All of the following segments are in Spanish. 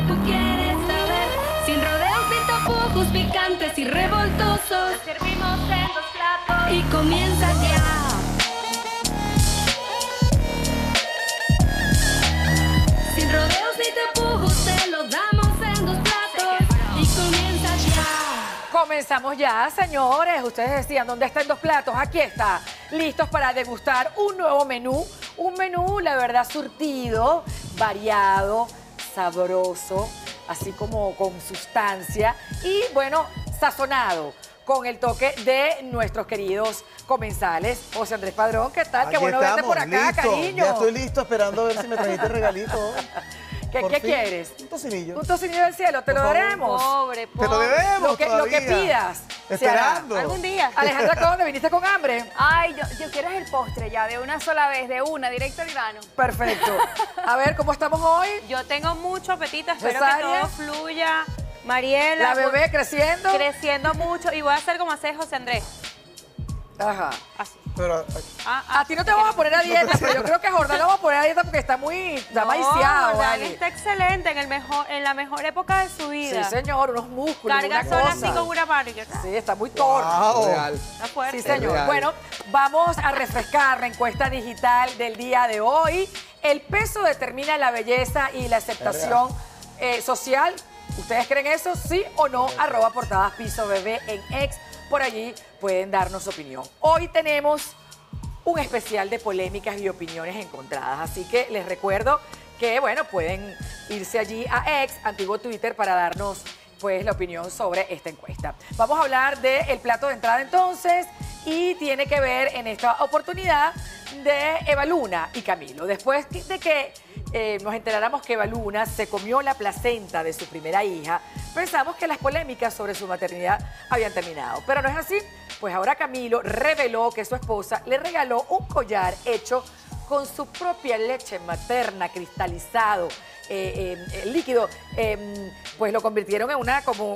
tú quieres saber. Sin rodeos ni tapujos picantes y revoltosos. Te servimos en 2 platos y comienza ya. Sin rodeos ni tapujos te lo damos en 2 platos y comienza ya. Comenzamos ya, señores. Ustedes decían, ¿dónde están 2 platos? Aquí está. Listos para degustar un nuevo menú. Un menú, la verdad, surtido, variado, sabroso, así como con sustancia y, bueno, sazonado con el toque de nuestros queridos comensales. José Andrés Padrón, ¿qué tal? Aquí Qué bueno verte por estamos, acá, listo. cariño. Ya estoy listo esperando a ver si me trajiste el regalito. ¿Qué Por fin, quieres? Un tocinillo. Un tocinillo del cielo, te Por lo favor. daremos. Pobre, Te lo pobre. debemos Lo que todavía. pidas. se Esperando. hará. Algún día. Alejandra, ¿dónde viniste con hambre? Ay, yo quiero el postre ya, de una sola vez, directo al grano. Perfecto. A ver, ¿cómo estamos hoy? Yo tengo mucho apetito, espero Cesárea. que todo fluya. Mariela. La bebé creciendo. Creciendo mucho y voy a hacer como hace José Andrés. Ajá. Así. Pero, A ti no te vamos a poner a dieta, pero yo creo que a Jordán lo vamos a poner a dieta porque está maiciado, Jordán ¿vale? está excelente en la mejor época de su vida. Sí, señor, unos músculos, Carga una sola cosa. así con una barriga. Sí, está muy torpe. wow. Está fuerte. Sí, señor. real. Bueno, vamos a refrescar la encuesta digital del día de hoy. El peso determina la belleza y la aceptación social. ¿Ustedes creen eso? ¿Sí o no? @ portadas piso bebé en X. Por allí pueden darnos opinión. Hoy tenemos un especial de polémicas y opiniones encontradas. Así que les recuerdo que, bueno, pueden irse allí a X, antiguo Twitter, para darnos pues la opinión sobre esta encuesta. Vamos a hablar del plato de entrada entonces y tiene que ver en esta oportunidad de Eva Luna y Camilo. Después de que nos enteráramos que Eva Luna se comió la placenta de su primera hija, pensamos que las polémicas sobre su maternidad habían terminado. Pero no es así, pues ahora Camilo reveló que su esposa le regaló un collar hecho con su propia leche materna, cristalizado, líquido, pues lo convirtieron en una como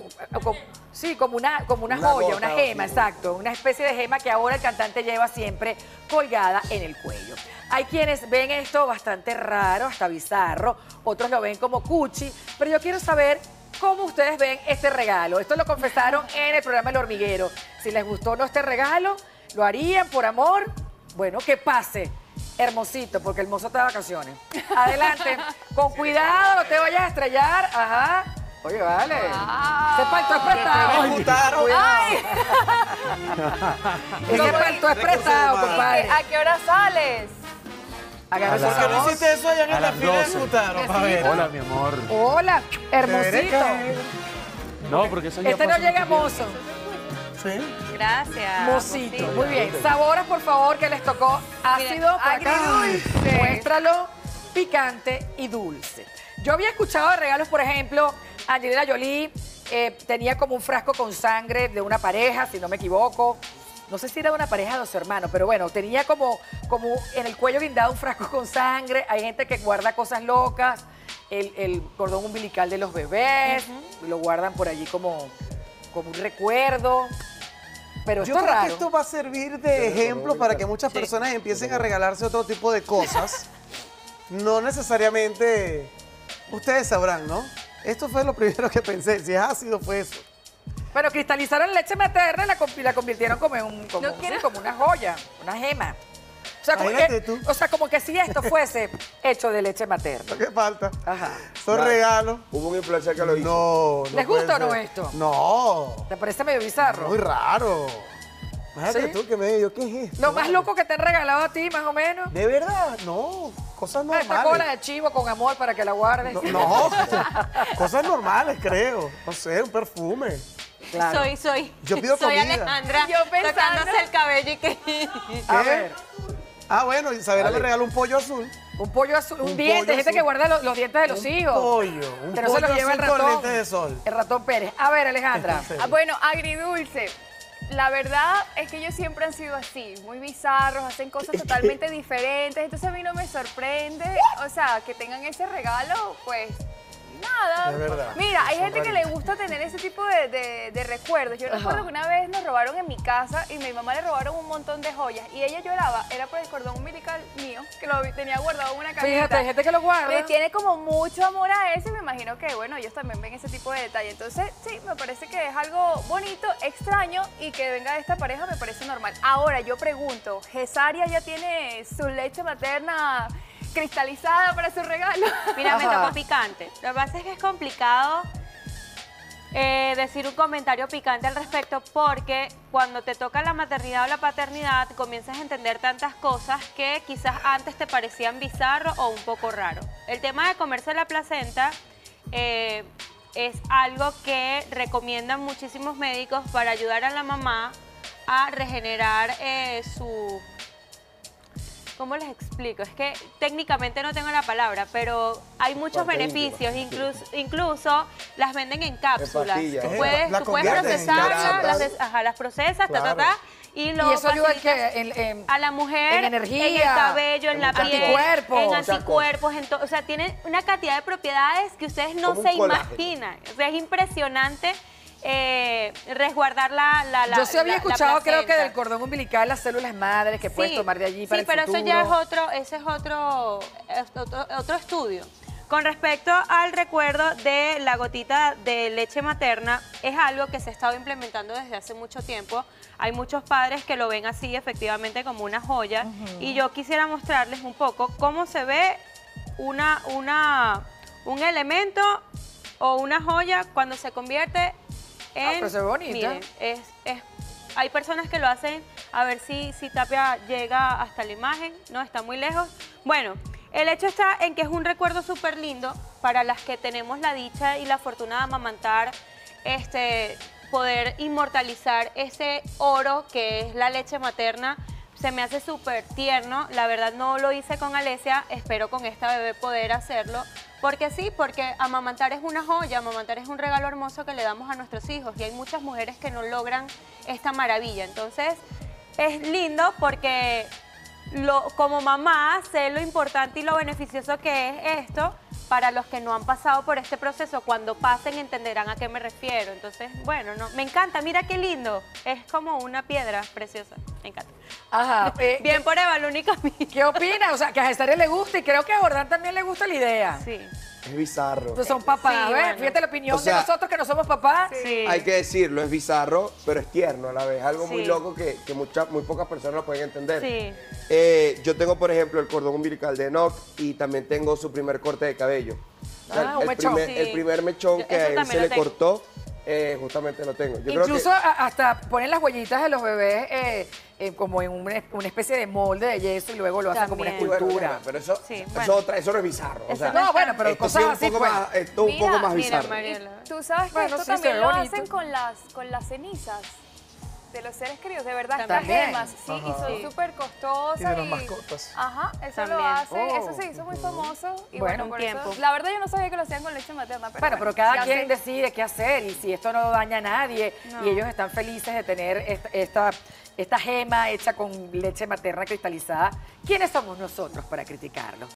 una joya, gota, una gema, sí. exacto, una especie de gema que ahora el cantante lleva siempre colgada en el cuello. Hay quienes ven esto bastante raro, hasta bizarro, otros lo ven como cuchi, pero yo quiero saber cómo ustedes ven este regalo. Esto lo confesaron en el programa El Hormiguero. Si les gustó o no este regalo, ¿lo harían por amor? Bueno, que pase. Hermosito, porque el mozo está de vacaciones. Adelante, con cuidado, no te vayas a estrellar. Ajá. Oye, vale. Ese palto es prestado. Ejecutaron. Ese palto es prestado, compadre. ¿A qué hora sales? Agarra ¿Por esa qué no voz. hiciste eso allá en A la las fila de 12. ejecutaron? Pa' ver. Hola, mi amor. Hola, hermosito. Deberé caer. No, porque eso ya Este no pasó llega mucho mozo. Sí. Gracias. Mocito. Muy bien. Sabores, por favor, que les tocó. Ácido, por acá. agridulce. Muéstralo. Picante y dulce. Yo había escuchado de regalos, por ejemplo, Angelina Jolie tenía como un frasco con sangre de una pareja, si no me equivoco. No sé si era de una pareja de su hermanos, pero bueno, tenía como en el cuello guindado un frasco con sangre. Hay gente que guarda cosas locas, el cordón umbilical de los bebés, lo guardan por allí como un recuerdo. Pero Yo esto es creo que raro. esto va a servir de ejemplo para que muchas personas empiecen a regalarse otro tipo de cosas. No necesariamente, ustedes sabrán, ¿no? Esto fue lo primero que pensé. Si es ácido, fue eso. Pero cristalizaron leche materna y la convirtieron como No quiero- como una joya, una gema. Imagínate tú. O sea, como que si esto fuese hecho de leche materna. ¿Qué falta? Ajá. Son regalos. Hubo un influencer que lo hizo. No. ¿Les puede gusta o no ser. esto? No. ¿Te parece medio bizarro? Muy raro. Imagínate ¿Sí? tú que me dio, ¿qué es esto? Lo más loco que te han regalado a ti, más o menos. ¿De verdad? No. Cosas Esta cola normales. de chivo con amor para que la guardes. No. Cosas normales, creo. No sé, un perfume. Claro. Soy. Yo pido soy comida. Alejandra. Yo pensando- Tocándose el cabello y que. A ¿Qué? ver, Ah, bueno, Isabela me regaló un pollo azul. un pollo azul, un Un diente, pollo gente azul. que guarda los dientes de los Un hijos. pollo. Un Que no se pollo los lleva el azul con ratón. lentes de sol. El ratón Pérez. A ver, Alejandra. Bueno, agridulce. La verdad es que ellos siempre han sido así, muy bizarros, hacen cosas totalmente diferentes. Entonces a mí no me sorprende, o sea, que tengan ese regalo, pues nada, Es verdad. Mira, hay Son gente que le gusta tener ese tipo de recuerdos. Yo recuerdo que una vez nos robaron en mi casa y a mi mamá le robaron un montón de joyas y ella lloraba, era por el cordón umbilical mío, que lo tenía guardado en una cajita. Fíjate, hay gente que lo guarda. Le tiene como mucho amor a eso y me imagino que, bueno, ellos también ven ese tipo de detalle. Entonces, sí, me parece que es algo bonito, extraño y que venga de esta pareja me parece normal. Ahora, yo pregunto, ¿Gesaria ya tiene su leche materna cristalizada para su regalo? Mira, me Ajá. tocó picante. Lo que pasa es que es complicado decir un comentario picante al respecto porque cuando te toca la maternidad o la paternidad comienzas a entender tantas cosas que quizás antes te parecían bizarro o un poco raro. El tema de comerse la placenta es algo que recomiendan muchísimos médicos para ayudar a la mamá a regenerar su... ¿Cómo les explico? Es que técnicamente no tengo la palabra, pero hay muchos Parte beneficios. íntima. Incluso las venden en cápsulas. pastillas. Tú La puedes convierten en procesarlas, cápsulas. las procesas, Claro. y Y lo eso ayuda en facilitas que a la mujer en energía, en el cabello, en la piel, anticuerpos. en Muchas anticuerpos, o sea, tiene una cantidad de propiedades que ustedes no Como un se colágeno. imaginan. O sea, es impresionante resguardar la yo sí había la escuchado, creo que placenta. del cordón umbilical, las células madres que puedes tomar de allí para sí, el pero futuro. eso ya es otro estudio. Con respecto al recuerdo de la gotita de leche materna, es algo que se ha estado implementando desde hace mucho tiempo. Hay muchos padres que lo ven así, efectivamente, como una joya. Y yo quisiera mostrarles un poco cómo se ve un elemento o una joya cuando se convierte en... pero se ve bonita. Miren, hay personas que lo hacen, a ver si Tapia llega hasta la imagen, no, está muy lejos. Bueno, el hecho está en que es un recuerdo súper lindo para las que tenemos la dicha y la fortuna de amamantar, poder inmortalizar ese oro que es la leche materna. Se me hace súper tierno, la verdad no lo hice con Alesia, espero con esta bebé poder hacerlo. Porque sí, porque amamantar es una joya, amamantar es un regalo hermoso que le damos a nuestros hijos y hay muchas mujeres que no logran esta maravilla. Entonces, es lindo porque como mamá sé lo importante y lo beneficioso que es esto para los que no han pasado por este proceso. Cuando pasen entenderán a qué me refiero. Entonces, bueno, me encanta, mira qué lindo. Es como una piedra preciosa, me encanta. Ajá. Bien por Eva, la única mía. ¿Qué opinas? O sea, que a Gesaria le gusta y creo que a Jordán también le gusta la idea. Sí. Es bizarro. Entonces son papás, Sí, ¿ves? bueno. Fíjate la opinión O sea, de nosotros que no somos papás. Sí. Hay que decirlo, es bizarro, pero es tierno a la vez. Algo muy Sí. loco que muy pocas personas lo pueden entender. Sí. Yo tengo, por ejemplo, el cordón umbilical de Enoch y también tengo su primer corte de cabello. O sea, Un mechón. el primer mechón Yo- que eso a él también se lo le tengo. cortó, justamente lo tengo. Yo Incluso creo que, hasta ponen las huellitas de los bebés como en una especie de molde de yeso y luego lo hacen como una También. escultura. bueno, pero eso, Sí, eso no es bizarro. O Eso sea, no, bueno, pero esto sí cosas es así, un poco pues. más, esto un poco más Mira, bizarro. Mariela. Tú sabes que Bueno, esto sí, se también ve lo bonito. hacen con las cenizas de los seres queridos, de verdad, estas También. gemas, sí, y Ajá. son súper costosas. Y de las mascotas. Ajá, eso También. lo hacen, Oh. eso se hizo muy famoso. Y Bueno, bueno, un por tiempo. eso, la verdad yo no sabía que lo hacían con leche materna. Bueno, pero ya cada sé. quien decide qué hacer y si esto no daña a nadie y ellos están felices de tener esta gema hecha con leche materna cristalizada, ¿quiénes somos nosotros para criticarlo?